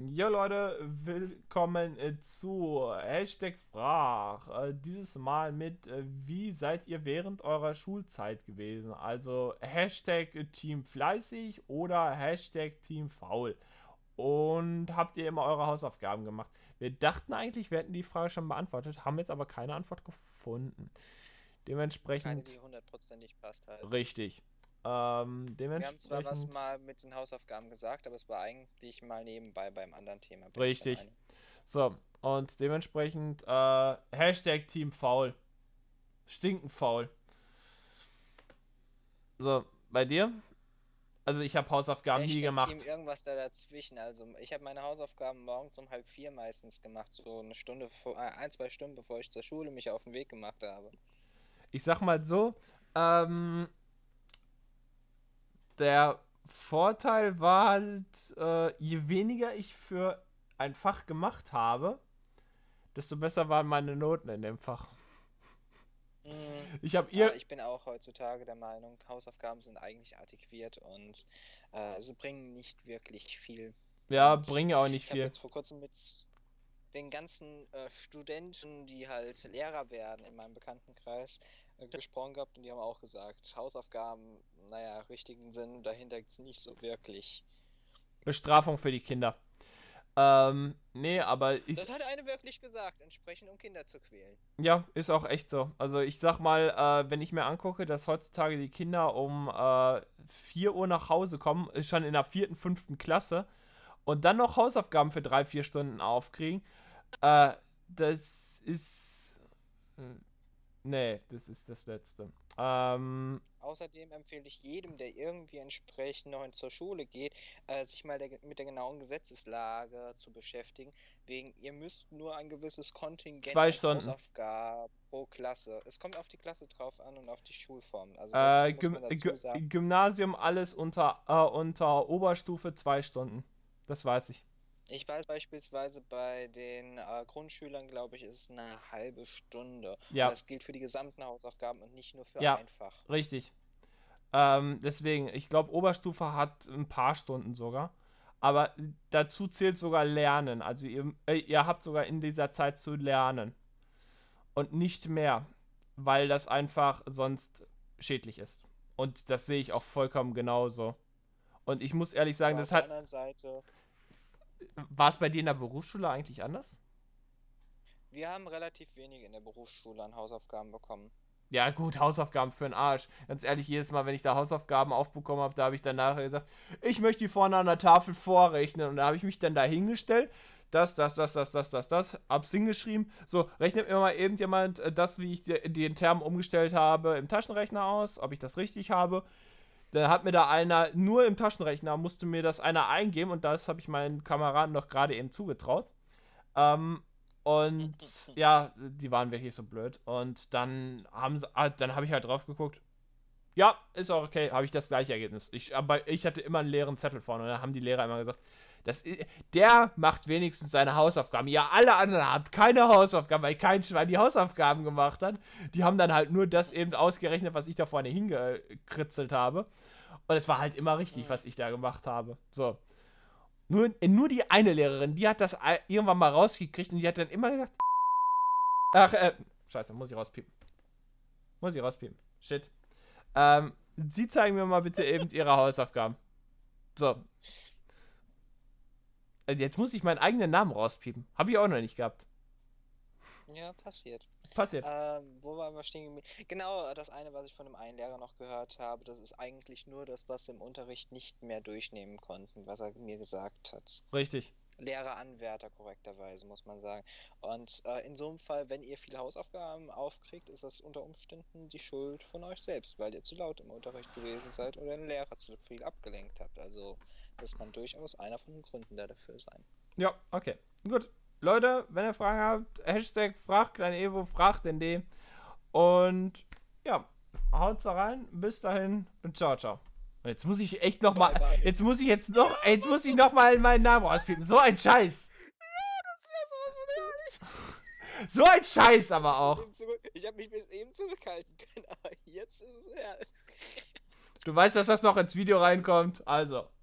Ja Leute, willkommen zu Hashtag Frag. Dieses Mal mit wie seid ihr während eurer Schulzeit gewesen? Also Hashtag Team fleißig oder Hashtag Team faul. Und habt ihr immer eure Hausaufgaben gemacht? Wir dachten eigentlich, wir hätten die Frage schon beantwortet, haben jetzt aber keine Antwort gefunden. Keine, die Dementsprechend hundertprozentig passt halt. richtig. Wir haben zwar was Dementsprechend mal mit den Hausaufgaben gesagt, aber es war eigentlich mal nebenbei beim anderen Thema, bin ich der richtig. Meinung. So, und dementsprechend Hashtag Team faul. Stinkend faul. So, bei dir? Also ich habe Hausaufgaben nie Hashtag Team gemacht. irgendwas da dazwischen. Also ich habe meine Hausaufgaben morgens um halb vier meistens gemacht, so eine Stunde vor, ein, zwei Stunden bevor ich zur Schule mich auf den Weg gemacht habe. Ich sag mal so, ähm, der Vorteil war halt, je weniger ich für ein Fach gemacht habe, desto besser waren meine Noten in dem Fach. Mhm. Ich habe Aber ihr, ich bin auch heutzutage der Meinung, Hausaufgaben sind eigentlich antiquiert und sie bringen nicht wirklich viel. ja, Und bringe auch nicht ich habe viel. jetzt vor kurzem mit den ganzen Studenten, die halt Lehrer werden in meinem Bekanntenkreis, gesprochen gehabt und die haben auch gesagt, Hausaufgaben, naja, richtigen Sinn dahinter gibt es nicht so wirklich. Bestrafung für die Kinder. Nee, aber ich, Das hat eine wirklich gesagt, entsprechend um Kinder zu quälen. ja, ist auch echt so. Also ich sag mal, wenn ich mir angucke, dass heutzutage die Kinder um 4 Uhr nach Hause kommen, ist schon in der vierten, fünften Klasse und dann noch Hausaufgaben für 3, 4 Stunden aufkriegen, das ist... Nee, das ist das Letzte. Außerdem empfehle ich jedem, der irgendwie entsprechend noch zur Schule geht, sich mal mit der genauen Gesetzeslage zu beschäftigen. Wegen, ihr müsst nur ein gewisses Kontingent zwei an Stunden. Hausaufgaben pro Klasse. Es kommt auf die Klasse drauf an und auf die Schulform. Also das muss man dazu sagen. Gymnasium alles unter Oberstufe 2 Stunden. Das weiß ich. Ich weiß beispielsweise bei den Grundschülern, glaube ich, ist es eine halbe Stunde. Und Ja, das gilt für die gesamten Hausaufgaben und nicht nur für ja, ein Fach. richtig. Deswegen, ich glaube, Oberstufe hat ein paar Stunden sogar. Aber dazu zählt sogar Lernen. Also ihr habt sogar in dieser Zeit zu lernen. Und nicht mehr. Weil das einfach sonst schädlich ist. Und das sehe ich auch vollkommen genauso. Und ich muss ehrlich sagen, Aber das auf der hat. anderen Seite, War es bei dir in der Berufsschule eigentlich anders? wir haben relativ wenig in der Berufsschule an Hausaufgaben bekommen. Ja, gut, Hausaufgaben für den Arsch. Ganz ehrlich, jedes Mal, wenn ich da Hausaufgaben aufbekommen habe, da habe ich dann nachher gesagt, ich möchte die vorne an der Tafel vorrechnen. Und da habe ich mich dann da hingestellt, das, hab's hingeschrieben. So, rechnet mir mal irgendjemand das, wie ich den Term umgestellt habe, im Taschenrechner aus, ob ich das richtig habe. Dann hat mir da einer, nur im Taschenrechner, musste mir das einer eingeben und das habe ich meinen Kameraden noch gerade eben zugetraut. Ähm, und ja, die waren wirklich so blöd. Und dann habe ich halt drauf geguckt. Ja, ist auch okay, habe ich das gleiche Ergebnis. Aber ich hatte immer einen leeren Zettel vorne und dann haben die Lehrer immer gesagt, der macht wenigstens seine Hausaufgaben. Ja, alle anderen haben keine Hausaufgaben, weil kein Schwein die Hausaufgaben gemacht hat. Die haben dann halt nur das eben ausgerechnet, was ich da vorne hingekritzelt habe. Und es war halt immer richtig, was ich da gemacht habe. So. Nur die eine Lehrerin, die hat das irgendwann mal rausgekriegt und die hat dann immer gesagt, ach, scheiße, muss ich rauspiepen. Muss ich rauspiepen. Shit. Sie zeigen mir mal bitte eben ihre Hausaufgaben. So. Jetzt muss ich meinen eigenen Namen rauspiepen. Habe ich auch noch nicht gehabt. Ja, passiert. Passiert. Wo waren wir stehen geblieben? Genau, das eine, was ich von dem einen Lehrer noch gehört habe, das ist eigentlich nur das, was im Unterricht nicht mehr durchnehmen konnten, was er mir gesagt hat. Richtig. Lehreranwärter korrekterweise, muss man sagen. Und in so einem Fall, wenn ihr viele Hausaufgaben aufkriegt, ist das unter Umständen die Schuld von euch selbst, weil ihr zu laut im Unterricht gewesen seid oder den Lehrer zu viel abgelenkt habt. Also das kann durchaus einer von den Gründen dafür sein. Ja, okay. Gut. Leute, wenn ihr Fragen habt, Hashtag fragt, kleine Evo, fragt den D. Und ja, haut's da rein. Bis dahin und ciao, ciao. Und jetzt muss ich echt noch mal, Bye, bye. jetzt muss ich noch mal meinen Namen rauspiepen. So ein Scheiß. Das ist ja sowas von ehrlich. So ein Scheiß aber auch. Ich habe mich bis eben zurückhalten können, aber jetzt ist es ehrlich. Du weißt, dass das noch ins Video reinkommt. Also.